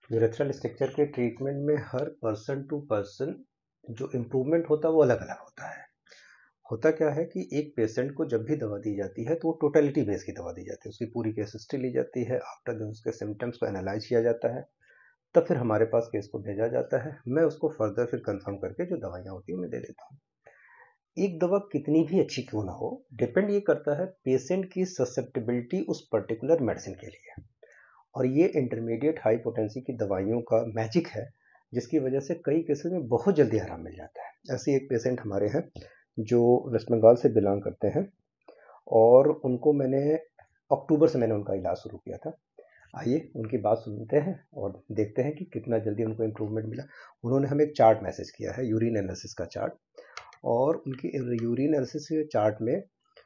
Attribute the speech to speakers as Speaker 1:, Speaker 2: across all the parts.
Speaker 1: Urethral structure के treatment में हर पर्सन टू पर्सन जो इम्प्रूवमेंट होता है वो अलग अलग होता है। होता क्या है कि एक पेशेंट को जब भी दवा दी जाती है तो वो टोटलिटी बेस की दवा दी जाती है, उसकी पूरी केस हिस्ट्री ली जाती है, आफ्टर देन उसके सिम्टम्स को एनालाइज किया जाता है, तब फिर हमारे पास केस को भेजा जाता है। मैं उसको फर्दर फिर कंफर्म करके जो दवाइयाँ होती हैं मैं दे देता हूँ। एक दवा कितनी भी अच्छी क्यों ना हो, डिपेंड ये करता है पेशेंट की ससेप्टेबिलिटी उस पर्टिकुलर मेडिसिन के लिए। और ये इंटरमीडिएट हाई पोटेंसी की दवाइयों का मैजिक है, जिसकी वजह से कई केसेस में बहुत जल्दी आराम मिल जाता है। ऐसे एक पेशेंट हमारे हैं जो वेस्ट बंगाल से बिलोंग करते हैं, और उनको मैंने अक्टूबर से मैंने उनका इलाज शुरू किया था। आइए उनकी बात सुनते हैं और देखते हैं कि कितना जल्दी उनको इम्प्रूवमेंट मिला। उन्होंने हमें एक चार्ट मैसेज किया है, यूरिन एनालिसिस का चार्ट, और उनकी यूरिन एनालिसिस चार्ट में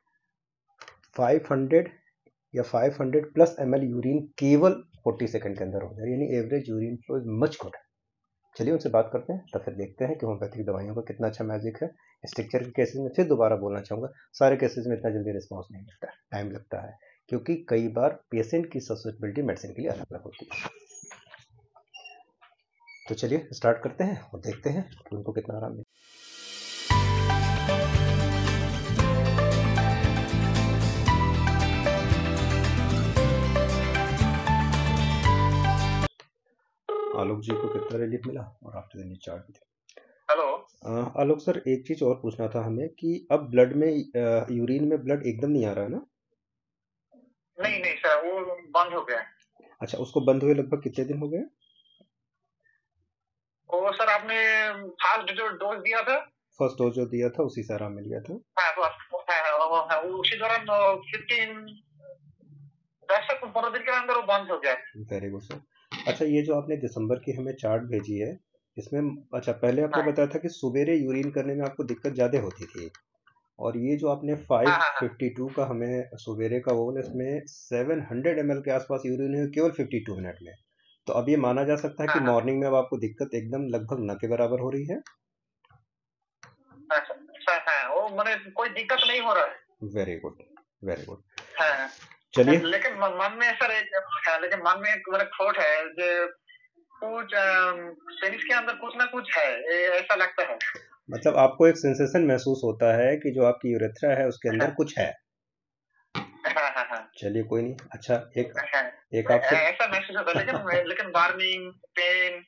Speaker 1: 500 या 500 प्लस ml यूरिन केवल 40 सेकंड के अंदर हो जाए, यानी average urine flow is much good. चलिए उनसे बात करते हैं, तब फिर देखते हैं कि होम्योपैथिक दवाइयों का कितना अच्छा मैजिक है। स्ट्रक्चर के केसेस में फिर दोबारा बोलना चाहूँगा, सारे केसेस में इतना जल्दी रिस्पॉन्स नहीं मिलता है, टाइम लगता है, क्योंकि कई बार पेशेंट की ससेप्टेबिलिटी मेडिसिन के लिए अलग अलग होती है। तो चलिए स्टार्ट करते हैं और देखते हैं कि उनको कितना आराम मिलता है। आलोक जी को कितना रिलीफ मिला और आफ्टर द चार्ट भी।
Speaker 2: हेलो।
Speaker 1: आलोक सर, एक चीज और पूछना था हमें कि अब ब्लड में यूरिन में ब्लड एकदम नहीं आ रहा है ना?
Speaker 2: नहीं नहीं सर, वो बंद हो गया है।
Speaker 1: अच्छा, उसको बंद हुए लगभग कितने दिन हो गए?
Speaker 2: वो सर आपने फर्स्ट जो डोज दिया था।
Speaker 1: फर्स्ट डोज जो दिया था उसी से आराम मिल गया था?
Speaker 2: हाँ, वो उसी दौरान 15 10 से 15 दिन के अंदर वो बंद हो गया।
Speaker 1: Very good sir. अच्छा, ये जो आपने दिसंबर की हमें चार्ट भेजी है, इसमें अच्छा पहले आपने
Speaker 2: हाँ
Speaker 1: बताया था कि सवेरे यूरिन करने में आपको दिक्कत ज़्यादा होती थी, और ये जो आपने
Speaker 2: हाँ हाँ हाँ
Speaker 1: 552 का हमें सवेरे का वो, इसमें 700 ml के आसपास यूरिन है केवल 52 मिनट में। तो अब ये माना जा सकता है कि
Speaker 2: हाँ हाँ
Speaker 1: मॉर्निंग में अब आपको दिक्कत एकदम लगभग न के बराबर हो रही है?
Speaker 2: हाँ सर, हाँ वो मैंने कोई दिक्कत नहीं हो रहा है।
Speaker 1: Very good, very good.
Speaker 2: हाँ,
Speaker 1: चलिए।
Speaker 2: लेकिन मन में सर एक, हाँ, लेकिन मन में एक मेरा थॉट है जो कुछ पेनिस के अंदर कुछ ना कुछ है, ऐसा लगता है।
Speaker 1: मतलब आपको एक सेंसेशन महसूस होता है कि जो आपकी यूरेथ्रा है उसके अंदर
Speaker 2: हाँ
Speaker 1: कुछ है?
Speaker 2: हाँ हाँ हाँ
Speaker 1: चलिए कोई नहीं। अच्छा, एक
Speaker 2: हाँ,
Speaker 1: एक आपसे
Speaker 2: ऐसा महसूस होता है, लेकिन वार्निंग पेन,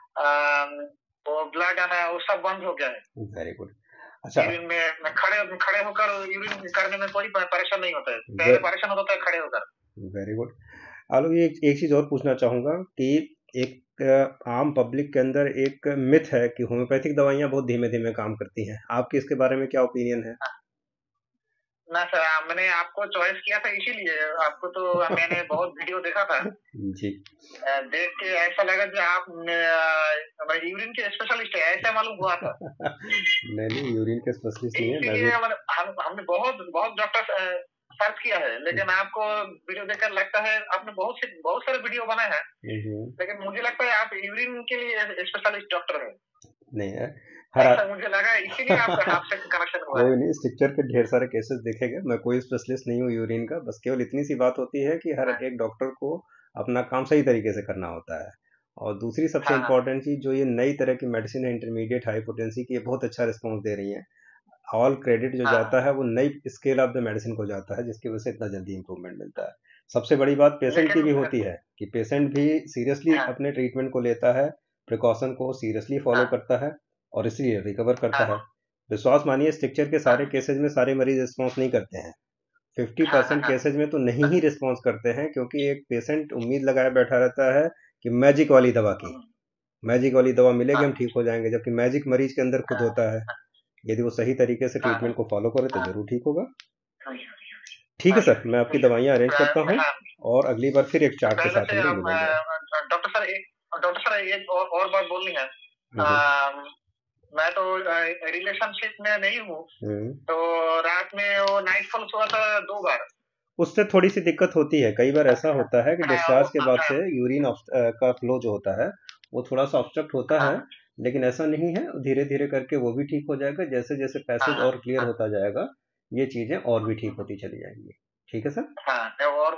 Speaker 2: वो ब्लड आना वो सब बंद हो गया है।
Speaker 1: Very good. अच्छा।
Speaker 2: यूरिन में खड़े खड़े होकर यूरिन करने में कोई परेशान नहीं होता है।
Speaker 1: वे,
Speaker 2: पहले परेशान होता था खड़े होकर।
Speaker 1: Very good. आलो, ये एक चीज़ और पूछना चाहूँगा कि एक आम पब्लिक के अंदर एक मिथ है कि होम्योपैथिक दवाइयाँ बहुत धीमे धीमे काम करती हैं। आपकी इसके बारे में क्या ओपिनियन है?
Speaker 2: ना सर, मैंने आपको चॉइस किया था इसीलिए। आपको तो मैंने बहुत वीडियो देखा था।
Speaker 1: जी।
Speaker 2: देख के ऐसा लगा कि आप यूरिन के स्पेशलिस्ट है, ऐसा मालूम हुआ था।
Speaker 1: नहीं नहीं, यूरिन के स्पेशलिस्ट नहीं है, मैं भी।
Speaker 2: इसीलिए हमने बहुत बहुत डॉक्टर सर्च किया है, लेकिन आपको वीडियो देखकर लगता है आपने बहुत सारे वीडियो बनाए हैं, लेकिन मुझे लगता है आप यूरिन के लिए स्पेशलिस्ट डॉक्टर है।
Speaker 1: नहीं है। हर
Speaker 2: ऐसा मुझे लगा, इसीलिए आपका आपसे कनेक्शन हुआ है।
Speaker 1: कोई नहीं, स्ट्रक्चर के ढेर सारे केसेस देखे गए, मैं कोई स्पेशलिस्ट नहीं हूँ यूरिन का। बस केवल इतनी सी बात होती है कि हर
Speaker 2: हाँ
Speaker 1: एक डॉक्टर को अपना काम सही तरीके से करना होता है। और दूसरी सबसे
Speaker 2: हाँ हाँ
Speaker 1: इम्पोर्टेंट चीज़, जो ये नई तरह की मेडिसिन है इंटरमीडिएट हाई पोटेंसी की, ये बहुत अच्छा रिस्पॉन्स दे रही है। ऑल क्रेडिट जो
Speaker 2: हाँ
Speaker 1: जाता
Speaker 2: हाँ।
Speaker 1: है वो नई स्केल ऑफ द मेडिसिन को जाता है, जिसकी वजह से इतना जल्दी इंप्रूवमेंट मिलता है। सबसे बड़ी बात पेशेंट की
Speaker 2: लेकिन
Speaker 1: भी होती है कि पेशेंट भी सीरियसली
Speaker 2: हाँ
Speaker 1: अपने ट्रीटमेंट को लेता है, प्रिकॉशन को सीरियसली फॉलो
Speaker 2: हाँ
Speaker 1: करता है, और इसलिए रिकवर करता
Speaker 2: हाँ
Speaker 1: है। विश्वास मानिए, स्ट्रक्चर के सारे
Speaker 2: हाँ
Speaker 1: केसेज में सारे मरीज रिस्पॉन्स नहीं करते हैं। 50%
Speaker 2: हाँ
Speaker 1: केसेज में तो नहीं ही रिस्पॉन्स करते हैं, क्योंकि एक पेशेंट उम्मीद लगाए बैठा रहता है कि मैजिक वाली दवा की, मैजिक वाली दवा मिलेगी हम
Speaker 2: हाँ
Speaker 1: ठीक हो जाएंगे, जबकि मैजिक मरीज के अंदर खुद होता है। यदि वो सही तरीके से
Speaker 2: हाँ
Speaker 1: ट्रीटमेंट को फॉलो करे तो जरूर ठीक होगा।
Speaker 2: हाँ
Speaker 1: ठीक है
Speaker 2: हाँ।
Speaker 1: सर, मैं आपकी दवाइयाँ अरेंज करता हूँ,
Speaker 2: हाँ,
Speaker 1: और अगली बार फिर एक चार्ट के
Speaker 2: पहले
Speaker 1: साथ
Speaker 2: से
Speaker 1: हम लोग मिलेंगे।
Speaker 2: डॉक्टर सर एक और बात बोलनी है।
Speaker 1: हम्म।
Speaker 2: मैं तो रिलेशनशिप में नहीं हूँ,
Speaker 1: हम्म।
Speaker 2: तो रात में वो नाइट फॉल्स हुआ था 2 बार।
Speaker 1: उससे थोड़ी सी दिक्कत होती है, कई बार ऐसा होता है कि
Speaker 2: हाँ
Speaker 1: डिस्चार्ज के बाद से यूरिन का फ्लो जो होता है वो थोड़ा सा ऑब्स्ट्रक्ट होता है,
Speaker 2: हाँ
Speaker 1: लेकिन ऐसा नहीं है, धीरे धीरे करके वो भी ठीक हो जाएगा। जैसे जैसे पैसेज
Speaker 2: हाँ
Speaker 1: और क्लियर
Speaker 2: हाँ
Speaker 1: होता जाएगा, ये चीज़ें और भी ठीक होती चली जाएंगी। ठीक है सर।
Speaker 2: हाँ।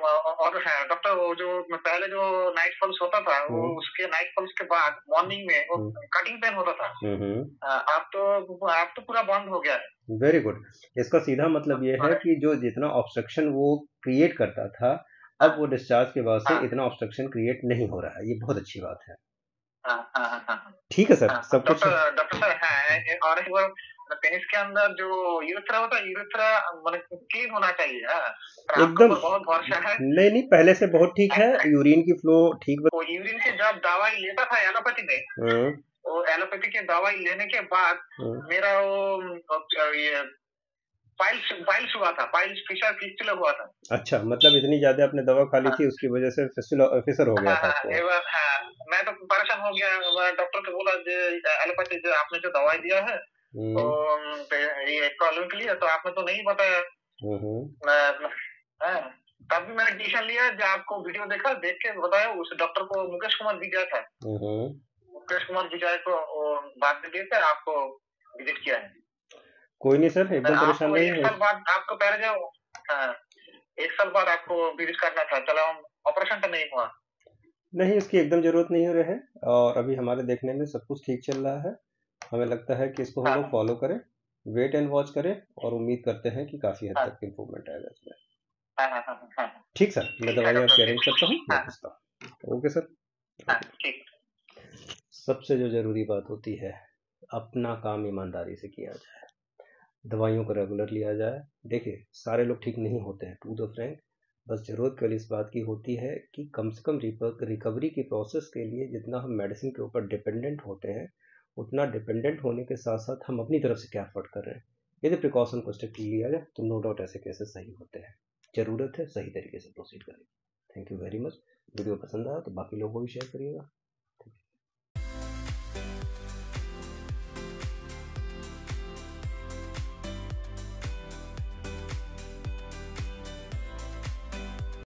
Speaker 2: और है डॉक्टर, वो जो पहले जो नाइट फॉल्स होता था, वो उसके नाइट फॉल्स के बाद मॉर्निंग में वो कटिंग पेन होता था। अब तो पूरा बंद हो गया है।
Speaker 1: Very good. इसका सीधा मतलब ये है कि जो जितना ऑब्स्ट्रक्शन वो क्रिएट करता था, अब वो डिस्चार्ज के बाद से इतना ऑब्स्ट्रक्शन क्रिएट नहीं हो रहा है। ये बहुत अच्छी बात है। ठीक है सर, सब कुछ
Speaker 2: डॉक्टर सर है। और एक बार पेनिस के अंदर जो यूरेथ्रा होता है, यूरेथ्रा मतलब क्लीन होना चाहिए।
Speaker 1: एकदम
Speaker 2: बहुत भरोसा है।
Speaker 1: नहीं, पहले से बहुत ठीक है। यूरिन की फ्लो ठीक।
Speaker 2: वो यूरिन की जब दवाई लेता था एलोपैथी में, वो एलोपैथी की दवाई लेने के बाद मेरा वो ये पाइल्स हुआ था, पाइल्स फिस्टुला हुआ था।
Speaker 1: अच्छा, मतलब इतनी ज्यादा आपने दवा खा ली थी, उसकी वजह से फिसर हो गया था आपको।
Speaker 2: मैं तो परेशान हो गया। डॉक्टर को बोला एलोपैथी जो आपने जो दवाई दिया है तो ये प्रॉब्लम के लिए तो आपने तो नहीं बताया। तब भी मैंने डिसीजन लिया, जब आपको वीडियो देखा, देख के बताया। उस डॉक्टर को मुकेश कुमार विजय था, मुकेश कुमार विजय को बात में देकर आपको विजिट किया है।
Speaker 1: कोई नहीं सर, एकदम परेशान नहीं।
Speaker 2: एक साल बाद आपको पहले जो एक साल बाद आपको विजिट करना था, चलो ऑपरेशन तो नहीं हुआ।
Speaker 1: नहीं, इसकी एकदम जरूरत नहीं हो रही है, और अभी हमारे देखने में सब कुछ ठीक चल रहा है। हमें लगता है कि इसको हम लोग फॉलो करें, वेट एंड वॉच करें, और उम्मीद करते हैं कि काफी हद तक इम्प्रूवमेंट आएगा इसमें। ठीक सर, मैं दवाई आपकी अरेंज करता हूँ, मैं पूछता हूँ। Okay sir. सबसे जो जरूरी बात होती है, अपना काम ईमानदारी से किया जाए, दवाइयों को रेगुलर लिया जाए। देखिए, सारे लोग ठीक नहीं होते हैं, टू द फ्रैंक। बस ज़रूरत केवल इस बात की होती है कि कम से कम रिकवरी की प्रोसेस के लिए जितना हम मेडिसिन के ऊपर डिपेंडेंट होते हैं, उतना डिपेंडेंट होने के साथ साथ हम अपनी तरफ से क्या एफर्ट कर रहे हैं। यदि प्रिकॉशन को स्ट्रिक्टली लिया जाए तो नो डाउट ऐसे केसेस सही होते हैं। ज़रूरत है सही तरीके से प्रोसीड करें। Thank you very much. Video पसंद आया तो बाकी लोगों को भी शेयर करिएगा।